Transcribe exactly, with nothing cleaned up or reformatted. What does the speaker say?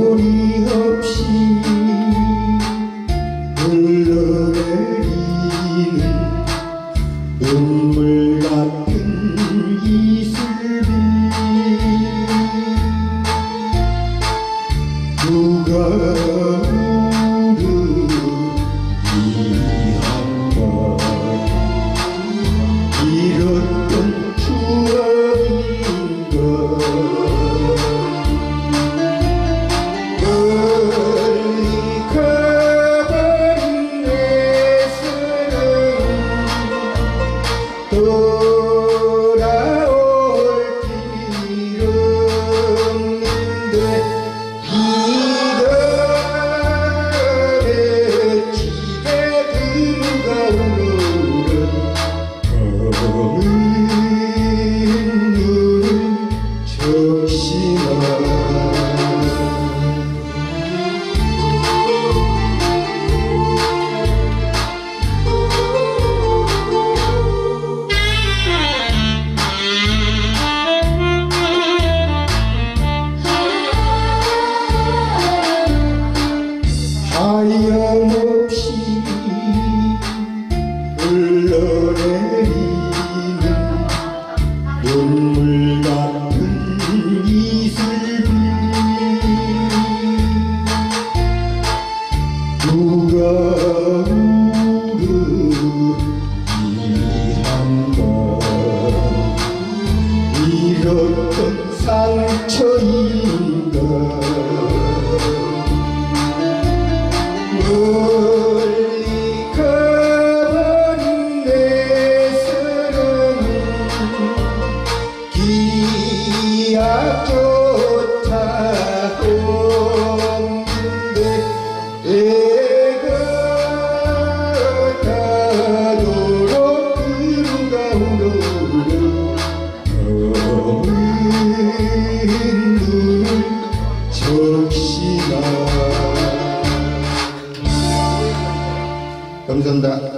소리 없이 흘러내리는 눈물 같은 이슬비 누가 우르기한가 잃었던 추억인가 멀리 가버린 내 사랑 돌아올 길 없는데 이달에 집에 누가 오르는 검은 눈을 적시나 하염없이 흘러내리는 눈물 같은 이슬비 누가 우르기한가 잃었던 상처인가 멀리 가버린 내 사랑은 기약조차 없는데 내가 가도록 그루가 오르는 검은 눈을 적시나. 감사합니다.